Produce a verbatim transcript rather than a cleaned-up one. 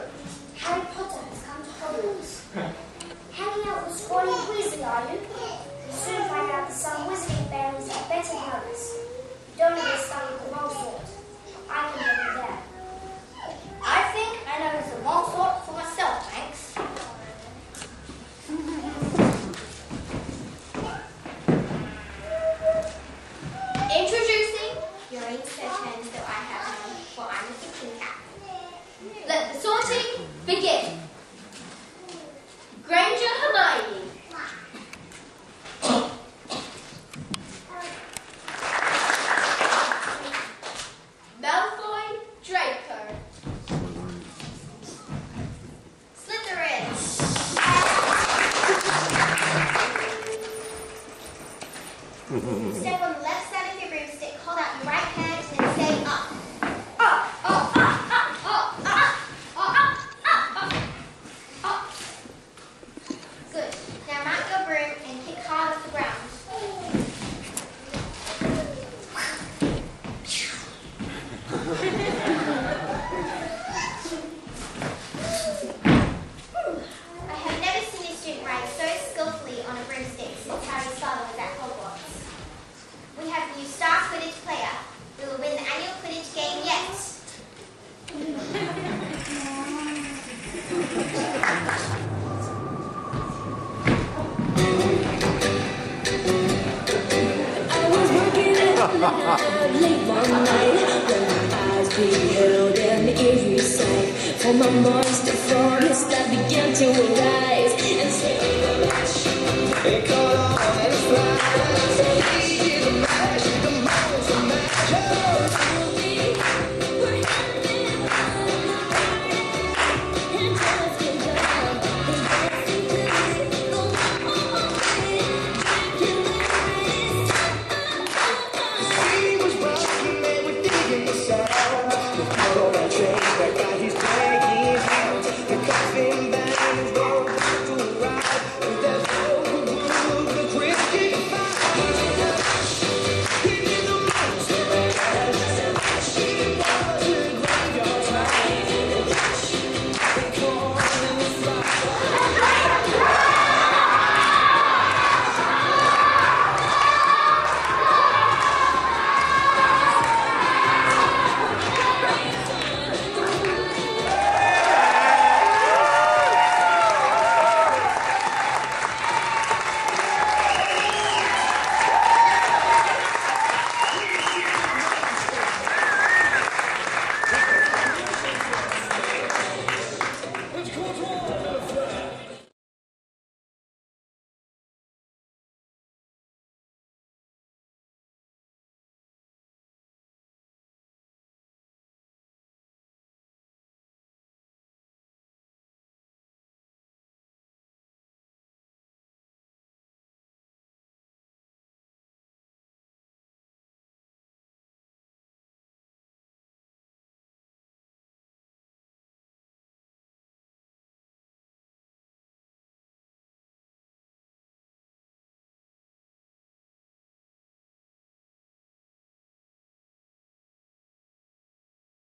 Harry Potter has come to Hogwarts. Hanging out with Scrawny Weasley, are you? You'll soon find out that some wizarding fairies are better than others. You don't need to study the mole sword. I can get you there. I think I know the mole sword for myself, thanks. Introducing your instructions that I have known for I'm a fiction cat. Let the sorting begin. Granger Hermione. Malfoy Draco. Slytherin. Step on the left side of your broomstick, hold out your right hand and say up. Up, up, up, up, up, up, up, up, up, up. Good. Now mount your broom and kick hard off the ground. I have never seen a student ride so skillfully on a broomstick since Harry's father was at Hogwarts. We have a new star Quidditch player. We will win the annual Quidditch game yet. I was working at the lab late one night when my eyes beheld an eerie sight. For my monster forest I began to arise and say, they call